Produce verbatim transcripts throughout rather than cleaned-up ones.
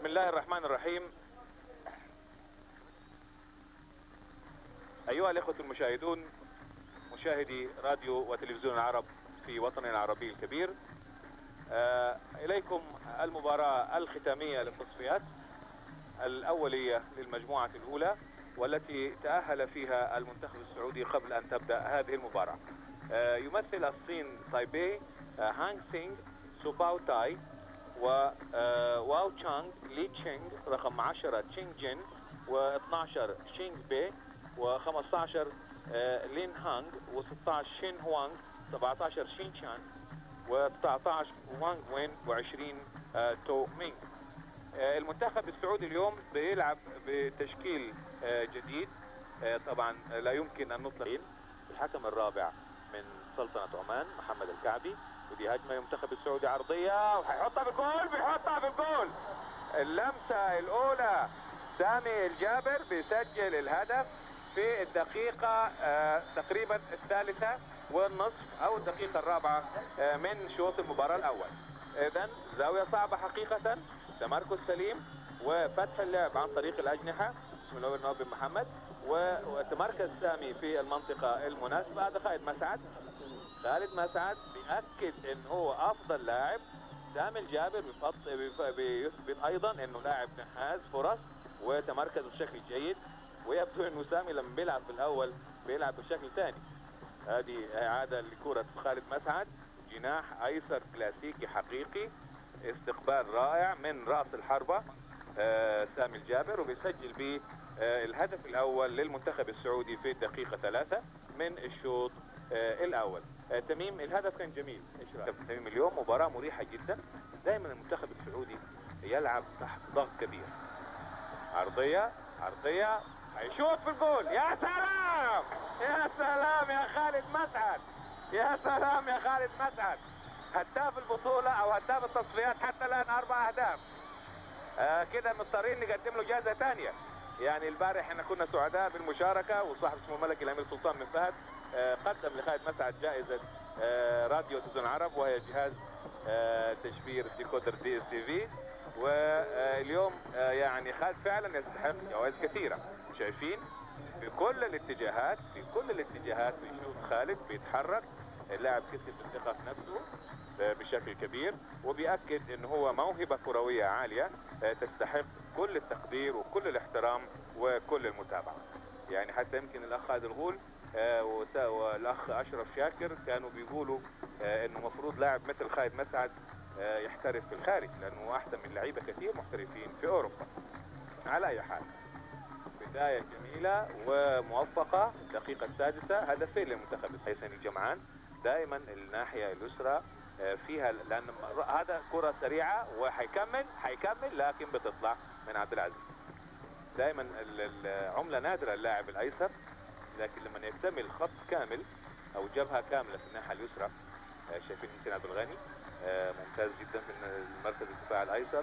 بسم الله الرحمن الرحيم. أيها الإخوة المشاهدون، مشاهدي راديو وتلفزيون العرب في وطننا العربي الكبير، آه إليكم المباراة الختامية للتصفيات الأولية للمجموعة الأولى، والتي تأهل فيها المنتخب السعودي قبل أن تبدأ هذه المباراة. آه يمثل الصين تايبي آه هانغ سينغ سوباو تاي، و واو تشانغ لي تشينغ رقم عشرة تشينغ جين، واثني عشر شينغ بي، وخمسة عشر لين هانغ، وستة عشر شين هوانغ، سبعة عشر شين شان، وتسعة عشر وانغ وين، وعشرين تو مينغ. المنتخب السعودي اليوم بيلعب بتشكيل جديد، طبعا لا يمكن ان نطلق. الحكم الرابع من سلطنة عمان محمد الكعبي، ودي هجمة المنتخب السعودي عرضية وهيحطها بالجول، بيحطها بالجول. اللمسة الأولى سامي الجابر بيسجل الهدف في الدقيقة آه تقريبا الثالثة والنصف أو الدقيقة الرابعة آه من شوط المباراة الأول. إذن زاوية صعبة حقيقة، تمركز سليم وفتح اللعب عن طريق الأجنحة. بسم الله الرحمن الرحيم محمد، وتمركز سامي في المنطقة المناسبة. هذا خالد مسعد، خالد مسعد بيأكد ان هو افضل لاعب. سامي الجابر بيثبت ايضا انه لاعب نحاز فرص وتمركز بشكل جيد، ويبدو انه سامي لما بيلعب في الاول بيلعب بشكل ثاني. هذه اعادة لكرة خالد مسعد، جناح ايسر كلاسيكي حقيقي، استقبال رائع من رأس الحربة آه سامي الجابر، وبيسجل به آه الهدف الاول للمنتخب السعودي في الدقيقة ثلاثة من الشوط آه الاول. آه تميم، الهدف كان جميل. ايش رايك تميم؟ اليوم مباراة مريحة جدا. دائما المنتخب السعودي يلعب تحت ضغط كبير. عرضية عرضية، هيشوط في الجول. يا سلام يا سلام يا خالد مسعد، يا سلام يا خالد مسعد، هداف البطولة او هداف التصفيات حتى الان اربع اهداف. آه كده مضطرين نقدم له جائزة ثانية. يعني البارح احنا كنا سعداء بالمشاركة، وصاحب اسمه الملكي الامير سلطان من فهد آه قدم لخالد مسعد جائزة آه راديو تلفزيون العرب، وهي جهاز آه تشفير ديكودر دي اس تي في. واليوم آه يعني خالد فعلا يستحق جوائز كثيرة. شايفين في كل الاتجاهات، في كل الاتجاهات بيشوف خالد بيتحرك. اللاعب كسب الثقة في نفسه بشكل كبير، وبيأكد ان هو موهبة كروية عالية تستحق كل التقدير وكل الاحترام وكل المتابعة. يعني حتى يمكن الاخ خالد الغول والاخ اشرف شاكر كانوا بيقولوا انه مفروض لاعب مثل خالد مسعد يحترف في الخارج، لانه احسن من لعيبة كثير محترفين في اوروبا. على اي حال، بداية جميلة وموفقة. الدقيقة السادسة هدفين للمنتخب حسين الجمعان. دائما الناحية اليسرى فيها، لان هذا كرة سريعة وحيكمل حيكمل لكن بتطلع من عبد العزيز. دائما العملة نادرة اللاعب الايسر، لكن لما يكتمل خط كامل او جبهة كاملة في الناحية اليسرى. شايفين يمكن عبد الغني ممتاز جدا في المركز الدفاع الايسر.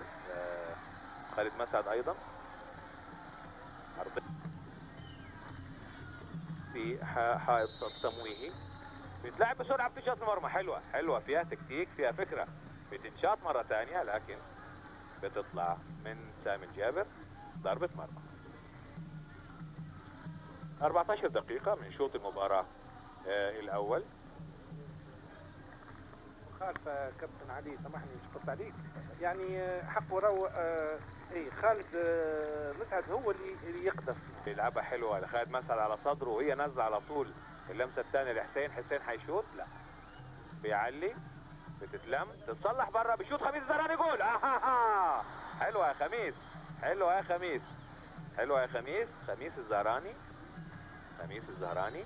خالد مسعد ايضا في حائط تمويهي، بتلعب بسرعه بتنشاط المرمى. حلوه حلوه، فيها تكتيك، فيها فكره. بتنشاط مره ثانيه لكن بتطلع من سامي الجابر ضربه مرمى. أربعة عشر دقيقه من شوط المباراه آه الاول. خالف كابتن علي، سامحني مش قصة عليك، يعني حق ورو آه اي خالد آه مسعد هو اللي, اللي يقدر بيلعبها حلوه لخالد مسعد على صدره، وهي نازله على طول. اللمسه الثانيه لحسين، حسين حيشوط، لا بيعلي، بتتلم، تتصلح بره، بيشوط خميس الزهراني جول. آه حلوه يا خميس، حلوه يا خميس، حلوه يا خميس. خميس الزهراني، خميس الزهراني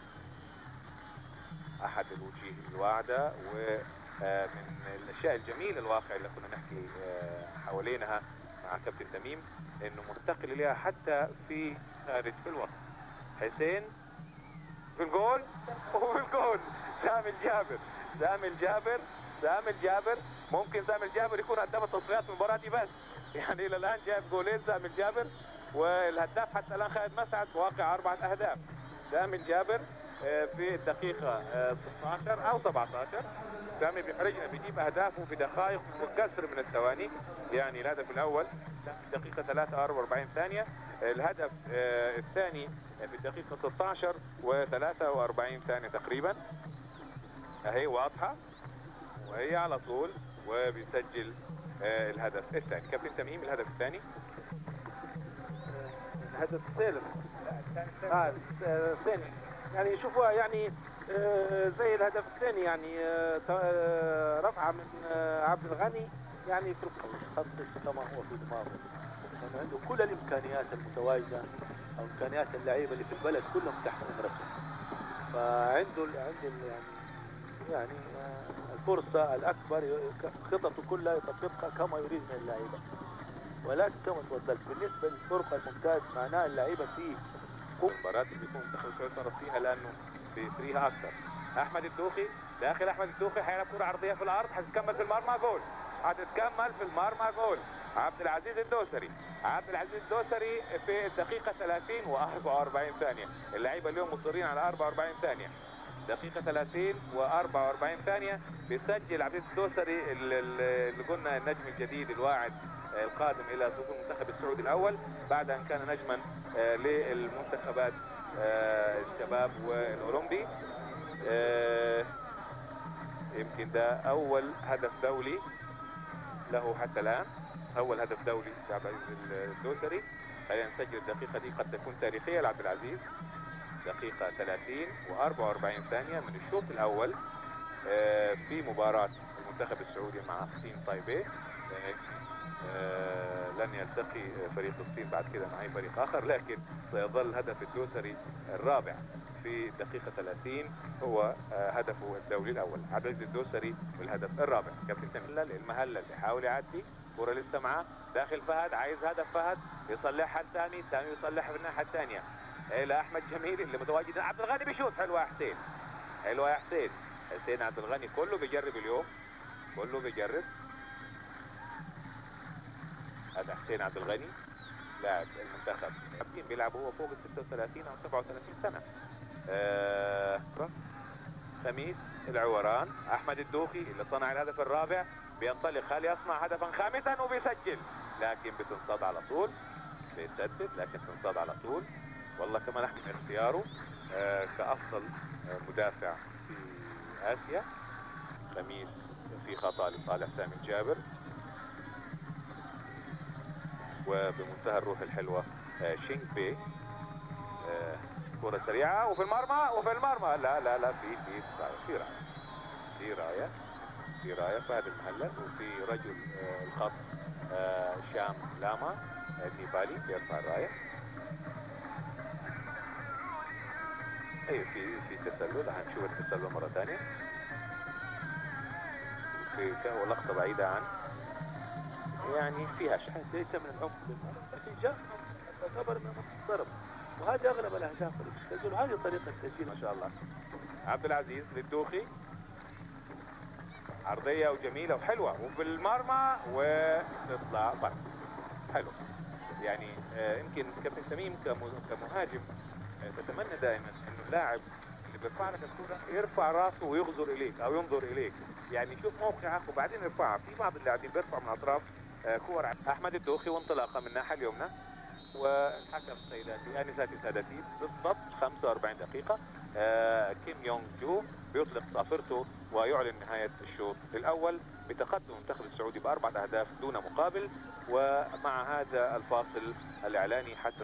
احد الوجيه الواعده، ومن الاشياء الجميله الواقع اللي كنا نحكي حوالينها مع كابتن تميم، انه منتقل اليها حتى في خارج في الوسط. حسين في الجول وفي الجول سامي الجابر، سامي الجابر، سامي الجابر. ممكن سامي الجابر يكون هداف التصفيات في المباراة دي، بس يعني الى الان جاب جولين سامي الجابر، والهداف حتى الان خالد مسعد واقع اربعة اهداف. سامي الجابر في الدقيقة ستة عشر او سبعة عشر سامي بيحرجنا بيجيب اهدافه في دقائق وكسر من الثواني. يعني الهدف الاول في دقيقه ثلاثة وأربعين ثانيه، الهدف آه الثاني في الدقيقه ستة عشر وثلاثة وأربعين ثانيه تقريبا. اهي واضحه وهي على طول، وبيسجل آه الهدف الثاني. كابتن تميم الهدف الثاني. الهدف الثالث اه الثاني يعني شوفوا يعني آه زي الهدف الثاني يعني آه آه رفعه من آه عبد الغني يعني في خط كما هو في دماغه، لانه عنده كل الامكانيات المتواجده او امكانيات اللعيبه اللي في البلد كلهم تحت امرته، فعنده عنده يعني يعني الفرصه الاكبر خططه كلها يطبقها كما يريد من اللعيبه. ولكن كما تفضلت بالنسبه للفرق الممتاز معناه اللعيبه فيه مباراة بيكون منتخب السعودية صرف فيها لانه بيسريها اكثر. احمد الدوخي داخل، احمد الدوخي حيلعب كرة عرضية في الارض، حتتكمل في المرمى جول، حتتكمل في المرمى جول. عبد العزيز الدوسري، عبد العزيز الدوسري في الدقيقة ثلاثين وأربعة وأربعين ثانية. اللعيبة اليوم مصرين على أربعة وأربعين ثانية. دقيقة ثلاثين وأربعة وأربعين ثانية بيسجل عبد العزيز الدوسري اللي قلنا النجم الجديد الواعد القادم الى صفوف المنتخب السعودي الاول بعد ان كان نجما للمنتخبات الشباب والاولمبي. يمكن ده اول هدف دولي له حتى الان، اول هدف دولي لعبد العزيز الدوسري. خلينا نسجل الدقيقه دي قد تكون تاريخيه لعبد العزيز. دقيقه ثلاثين وأربعة وأربعين ثانيه من الشوط الاول في مباراه المنتخب السعودي مع الصين طايبيه. آه لن يلتقي فريق الصين بعد كده مع اي فريق اخر، لكن سيظل هدف الدوسري الرابع في دقيقة ثلاثين هو آه هدفه الدولي الاول. عبد العزيز الدوسري بالهدف الرابع. كابتن تملل المهلل يحاول يعدي، كرة لسه معاه داخل فهد، عايز هدف فهد يصلحها الثاني، الثاني يصلحها في الناحية الثانية الى احمد جميل اللي متواجد. عبد الغني بيشوط، حلوة يا حسين، حلوة يا حسين. حسين عبد الغني كله بيجرب اليوم، كله بيجرب. هذا حسين عبد الغني لاعب المنتخب، بيلعب هو فوق ال ستة وثلاثين او سبعة وثلاثين سنة. آه خميس العوران. احمد الدوخي اللي صنع الهدف الرابع بينطلق، هل يصنع هدفا خامسا وبيسجل، لكن بتنصاد على طول، بيسدد لكن تنصاد على طول. والله كمان احمد اختياره آه كافضل آه مدافع في اسيا. خميس في خطأ لصالح سامي الجابر، وبمنتهى الروح الحلوة شينغ بي كرة سريعة وفي المرمى وفي المرمى لا لا لا في في في راية في راية في راية فهد المهلل، وفي رجل الخط شام لاما النيبالي بيرفع الراية. اي في في تسلل، هنشوف التسلل مرة ثانية. في لقطة بعيدة عن يعني فيها شحن ليس من العمق لكن جاء تعتبر انه ضرب، وهذه اغلب الاهداف اللي بتسجل، وهذه طريقه التسجيل ما شاء الله. عبد العزيز للدوخي، عرضيه وجميله وحلوه وفي المرمى وتطلع بره. حلو يعني آه يمكن كابتن تميم كمهاجم آه تتمنى دائما انه اللاعب اللي بيرفع لك الكوره يرفع راسه ويغزر اليك او ينظر اليك، يعني يشوف موقعك وبعدين يرفعها. في بعض اللاعبين بيرفع من اطراف كور. احمد الدوخي وانطلاقه من الناحيه اليمنى، والحكم سيداتي انساتي سادتي بالضبط خمسة وأربعين دقيقه. آه كيم يونغ جو بيطلق صافرته ويعلن نهايه الشوط الاول بتقدم المنتخب السعودي باربعه اهداف دون مقابل. ومع هذا الفاصل الاعلاني حتى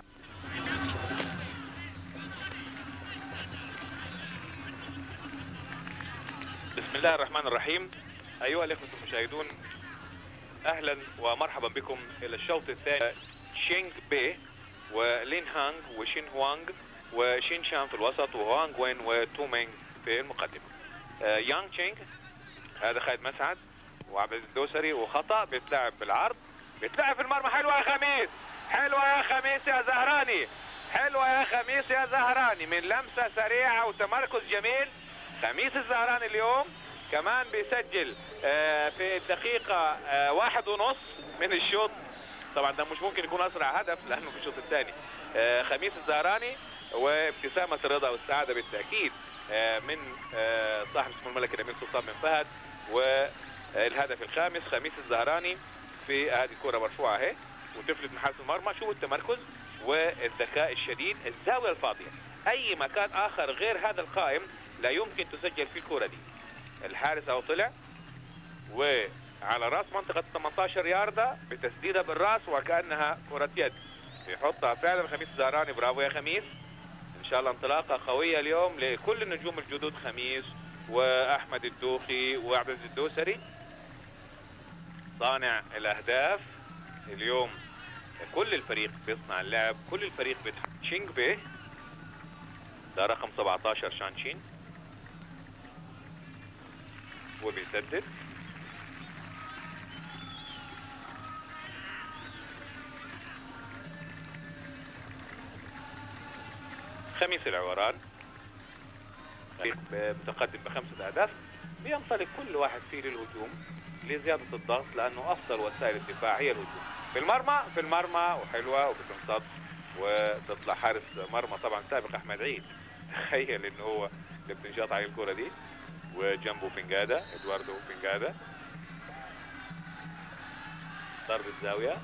بسم الله الرحمن الرحيم. ايها الاخوه المشاهدون، اهلا ومرحبا بكم الى الشوط الثاني. شينغ بي ولين هانغ وشين هوانغ وشين شان في الوسط، وهوانغ وين وتومينغ في المقدمه. آه يانغ تشينغ هذا خالد مسعد وعبد الدوسري، وخطا بيتلعب بالعرض، بيتلعب في المرمى. حلوه يا خميس، حلوه يا خميس يا زهراني، حلوه يا خميس يا زهراني، من لمسه سريعه وتمركز جميل. خميس الزهراني اليوم كمان بيسجل آه في الدقيقة آه واحد ونص من الشوط. طبعا ده مش ممكن يكون أسرع هدف لأنه في الشوط الثاني. آه خميس الزهراني وابتسامة الرضا والسعادة بالتأكيد آه من آه صاحب اسمه الملكي نبيل سلطان بن فهد والهدف الخامس خميس الزهراني في هذه الكرة مرفوعة اهي وتفلت من حارس المرمى. شوفوا التمركز والذكاء الشديد. الزاوية الفاضية، اي مكان اخر غير هذا القائم لا يمكن تسجل فيه الكرة دي. الحارس اهو طلع وعلى راس منطقة ثمانية عشر ياردة بتسديدها بالراس وكأنها كرة يد يحطها فعلا خميس الزهراني. برافو يا خميس، ان شاء الله انطلاقة قوية اليوم لكل النجوم الجدد، خميس واحمد الدوخي وعبد العزيز الدوسري صانع الاهداف اليوم. كل الفريق بيصنع اللعب، كل الفريق بيتحرك. شينغ بيه ده رقم سبعة عشر شانشين وبيسدد. خميس العوران متقدم بخمسة أهداف، بينطلق كل واحد فيه للهجوم لزيادة الضغط لأنه أفضل وسائل الدفاع هي الهجوم. في المرمى في المرمى وحلوة وبتنصد وتطلع حارس مرمى طبعا سابق أحمد عيد. تخيل إنه هو اللي بتنشاط على الكرة دي وجنبه فنجادا إدواردو فنجادا. ضربة زاوية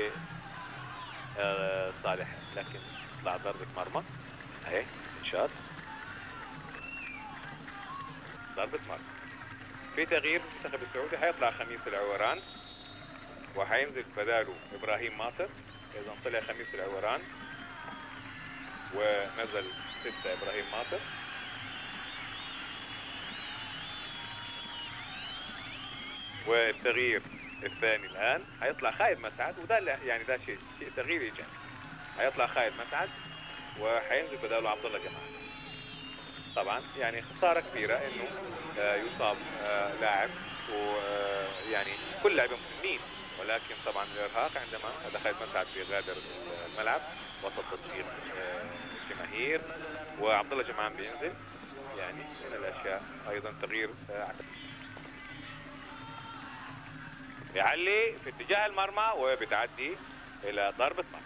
لصالح لكن تطلع ضربة مرمى اهي انشاط ضربة مرمى. في تغيير في المنتخب السعودي، حيطلع خميس العوران وحينزل بداله ابراهيم ماطر. اذا طلع خميس العوران ونزل ستة ابراهيم ماطر. والتغيير الثاني الان حيطلع خالد مسعد، وده يعني ده شيء شيء تغيير ايجابي. حيطلع خالد مسعد وحينزل بداله عبد الله جمال. طبعا يعني خساره كبيره انه آه يصاب آه لاعب، ويعني كل لاعبين مهمين، ولكن طبعا الارهاق عندما دخل مسعد بيغادر الملعب وسط تطبيق آه الجماهير وعبد الله جمعان بينزل، يعني من الاشياء ايضا تغيير آه يعلي في اتجاه المرمى وبتعدي الى ضربه مرمى.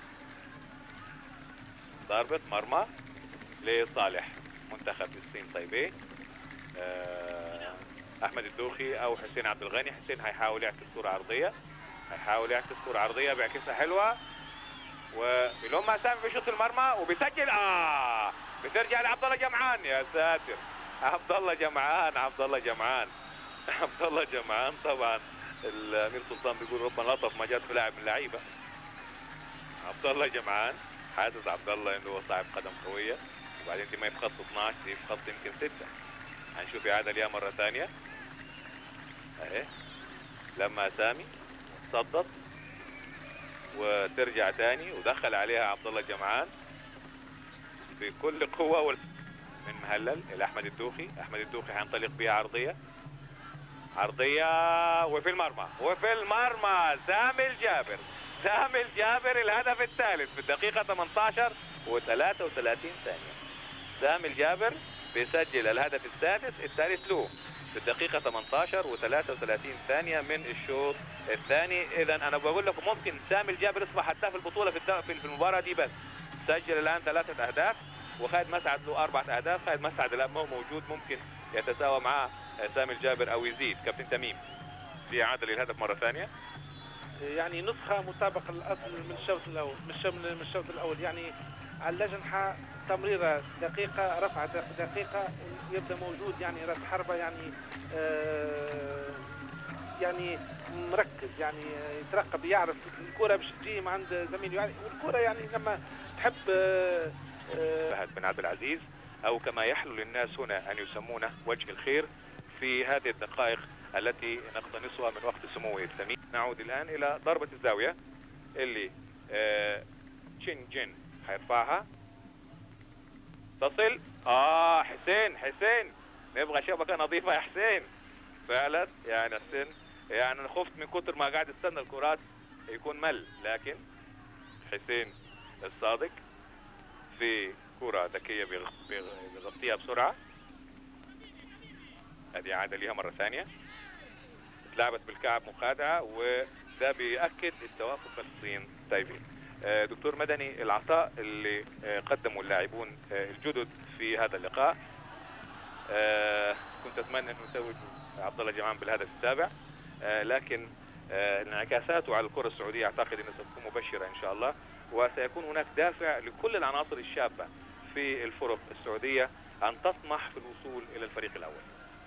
ضربة مرمى لصالح منتخب الصين طيبة. أه احمد الدوخي او حسين عبد الغني. حسين هيحاول يعكس كرة عرضية، هيحاول يعكس كرة عرضية بيعكسها حلوة، وبيلوم مع سامي بيشوط المرمى وبيسجل. اه بترجع لعبد الله جمعان. يا ساتر، عبد الله جمعان عبد الله جمعان عبد الله جمعان. طبعا الامير سلطان بيقول ربما لطف ما جات في لاعب من اللعيبة. عبد الله جمعان حاسس عبد الله انه هو صاحب قدم قويه، وبعدين دي ما في خط اثناشر، دي في خط يمكن ستة. هنشوف اعاده ليها مره ثانيه اهي لما سامي صدت وترجع ثاني ودخل عليها عبد الله جمعان بكل قوه من مهلل الى احمد الدوخي. احمد الدوخي حينطلق بها عرضيه عرضيه وفي المرمى وفي المرمى سامي الجابر. سامي الجابر الهدف الثالث في الدقيقة ثمانية عشر وثلاثة وثلاثين ثانية. سامي الجابر بيسجل الهدف السادس الثالث له في الدقيقة ثمانية عشر وثلاثة وثلاثين ثانية من الشوط الثاني. إذا أنا بقول لكم ممكن سامي الجابر يصبح هداف البطولة في في المباراة دي، بس سجل الآن ثلاثة أهداف وخالد مسعد له أربعة أهداف. خالد مسعد الآن مو موجود، ممكن يتساوى معه سامي الجابر أو يزيد. كابتن تميم في إعادة للهدف مرة ثانية. يعني نسخة مطابقة الأصل من الشوط الأول من الشوط الأول يعني على اللجنحة تمريرة دقيقة، رفع دقيقة، يبدأ موجود يعني راس حربة يعني آه يعني مركز، يعني يترقب يعرف الكرة باش تجي من عند زميله، يعني والكرة يعني لما تحب آه آه بن عبد العزيز أو كما يحلو للناس هنا أن يسمونه وجه الخير في هذه الدقائق التي نقتنصها من وقت سموه الثمين. نعود الآن إلى ضربة الزاوية اللي آه تشين جين حيرفعها تصل. آه حسين حسين نبغى شبكة نظيفة يا حسين فعلا. يعني حسين يعني أنا خفت من كتر ما قاعد استنى الكرات يكون مل، لكن حسين الصادق في كرة ذكية بيغطيها بسرعة. هذه عادة ليها مرة ثانية، لعبت بالكعب مخادعة، وده بيأكد التوافق الصين طيبين. دكتور مدني، العطاء اللي قدموا اللاعبون الجدد في هذا اللقاء كنت أتمنى أن نسوي عبد الله جمعان بالهدف السابع، لكن انعكاساته على الكرة السعودية أعتقد أنها ستكون مبشرة إن شاء الله، وسيكون هناك دافع لكل العناصر الشابة في الفرق السعودية أن تطمح في الوصول إلى الفريق الأول.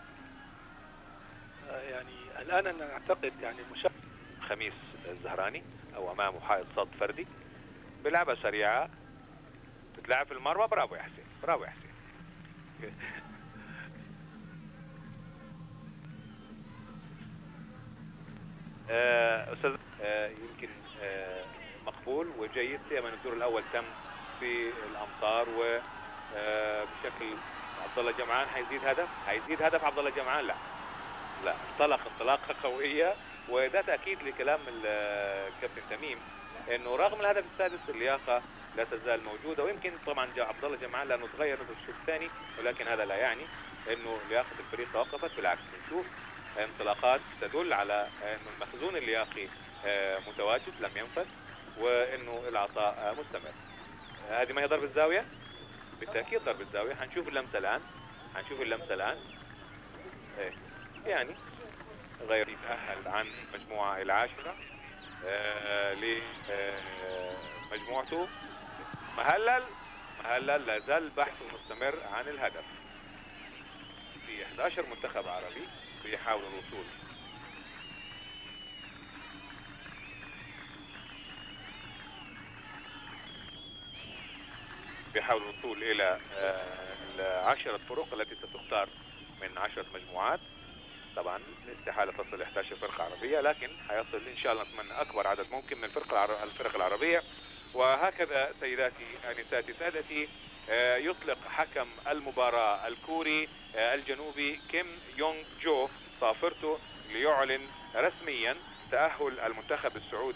يعني الآن أنا أعتقد يعني مشا... خميس الزهراني أو أمامه حائط صد فردي، بلعبة سريعة تتلعب في المرمى. برافو يا حسين، برافو يا حسين. أستاذ يمكن مقبول وجيد، سيما الدور الأول تم في الأمطار وبشكل عبد الله جمعان حيزيد هدف، حيزيد هدف عبد الله جمعان. لا لا انطلق انطلاقة قوية، وده تأكيد لكلام الكابتن تميم انه رغم الهدف السادس اللياقة لا تزال موجودة، ويمكن طبعا جاء عبد الله جمعان لانه تغير في الشوط الثاني، ولكن هذا لا يعني انه لياقة الفريق توقفت، بالعكس نشوف انطلاقات تدل على انه المخزون اللياقي متواجد لم ينفذ، وانه العطاء مستمر. هذه ما هي ضربة زاوية؟ بالتأكيد ضربة زاوية. حنشوف اللمسة الآن، حنشوف اللمسة الآن. ايه يعني غير يتأهل عن مجموعة العاشرة آه لمجموعته. مهلل مهلل لا زال بحثه مستمر عن الهدف في أحد عشر منتخب عربي بيحاول الوصول بيحاول الوصول إلى العشرة فرق التي ستختار من عشرة مجموعات. طبعا استحالة تصل إحدى عشرة فرقة عربية، لكن حيصل إن شاء الله نتمنى أكبر عدد ممكن من الفرق الفرق العربية. وهكذا سيداتي أنساتي سادتي يطلق حكم المباراة الكوري الجنوبي كيم يونغ جو صافرته ليعلن رسميا تأهل المنتخب السعودي